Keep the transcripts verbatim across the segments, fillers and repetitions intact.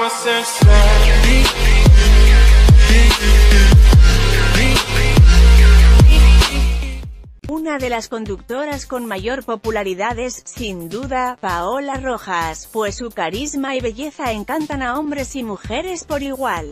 Una de las conductoras con mayor popularidad es, sin duda, Paola Rojas, pues su carisma y belleza encantan a hombres y mujeres por igual.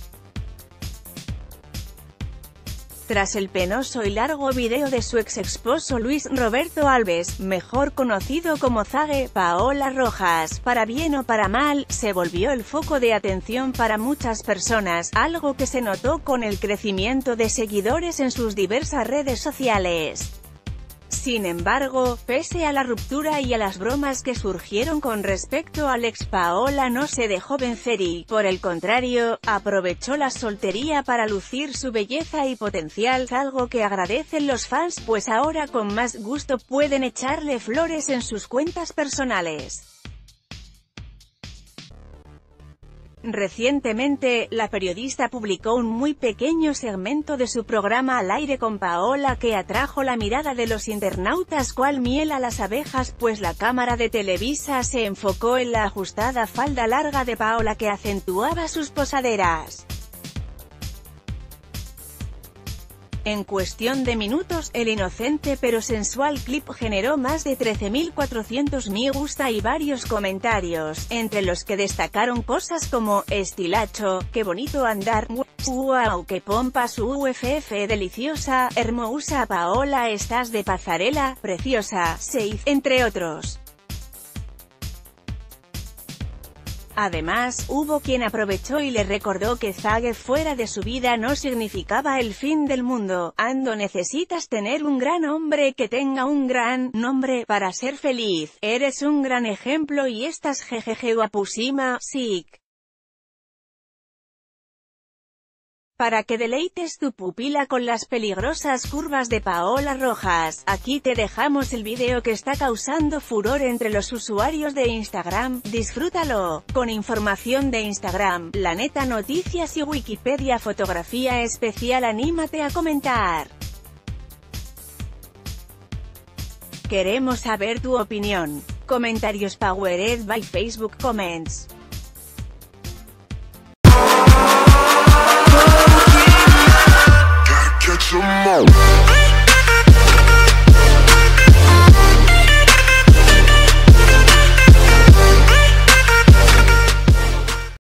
Tras el penoso y largo video de su ex esposo Luis Roberto Alves, mejor conocido como Zague, Paola Rojas, para bien o para mal, se volvió el foco de atención para muchas personas, algo que se notó con el crecimiento de seguidores en sus diversas redes sociales. Sin embargo, pese a la ruptura y a las bromas que surgieron con respecto al ex, Paola no se dejó vencer y, por el contrario, aprovechó la soltería para lucir su belleza y potencial, algo que agradecen los fans, pues ahora con más gusto pueden echarle flores en sus cuentas personales. Recientemente, la periodista publicó un muy pequeño segmento de su programa Al aire con Paola que atrajo la mirada de los internautas cual miel a las abejas, pues la cámara de Televisa se enfocó en la ajustada falda larga de Paola que acentuaba sus posaderas. En cuestión de minutos, el inocente pero sensual clip generó más de trece mil cuatrocientos me gusta y varios comentarios, entre los que destacaron cosas como, estilacho, qué bonito andar, wow, qué pompa su uff, deliciosa, hermosa Paola, estás de pasarela, preciosa, seis, entre otros. Además, hubo quien aprovechó y le recordó que Zague fuera de su vida no significaba el fin del mundo. Ando, necesitas tener un gran hombre que tenga un gran nombre para ser feliz. Eres un gran ejemplo y estás jejeje guapusima, sic. Para que deleites tu pupila con las peligrosas curvas de Paola Rojas, aquí te dejamos el video que está causando furor entre los usuarios de Instagram, disfrútalo. Con información de Instagram, La Neta Noticias y Wikipedia Fotografía Especial, anímate a comentar. Queremos saber tu opinión. Comentarios powered by Facebook Comments.